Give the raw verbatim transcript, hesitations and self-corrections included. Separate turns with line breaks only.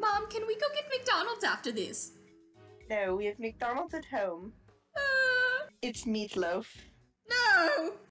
Mom, can we go get McDonald's after this?
No, we have McDonald's at home.
Uh,
It's meatloaf.
no!